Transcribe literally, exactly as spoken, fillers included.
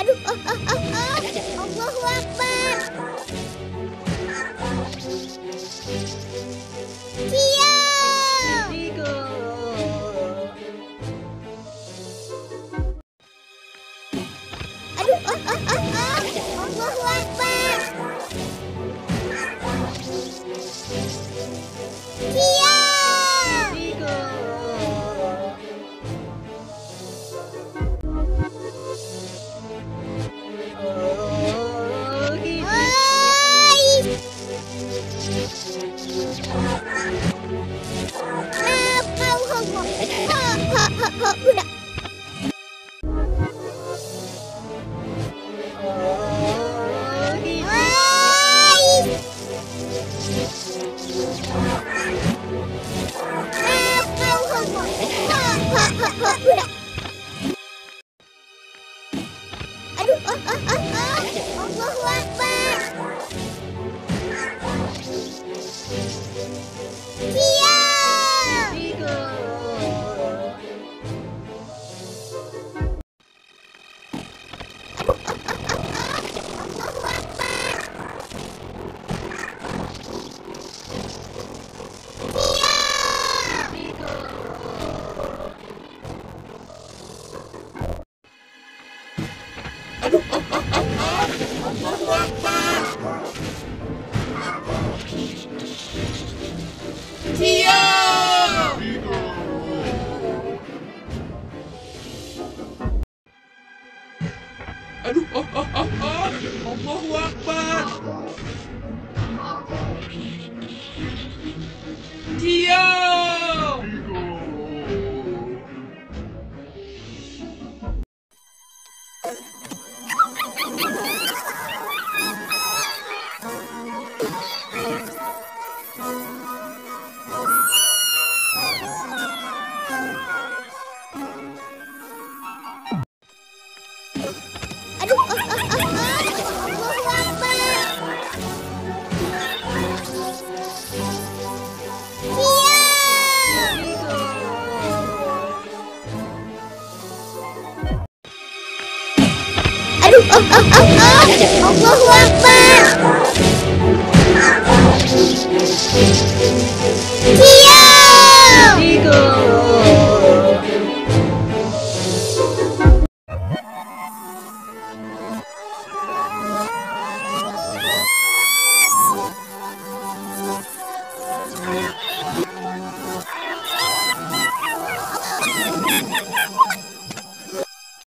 Aduh, oh, oh, oh, oh. Allahu Akbar. Siap. Aduh, oh, oh, oh, oh. Allahu Akbar. Siap. Aduh, oh, oh, oh, oh. Allahu Akbar. Siap. Aduh, oh, oh, oh, oh. Allahu Akbar. Siap. Aduh, oh, oh, oh, oh. Allahu Akbar. Siap. Aduh, oh, oh, oh, oh. Allahu Akbar. Siap. Aduh, oh, oh, oh, oh. Allahu Akbar. Siap.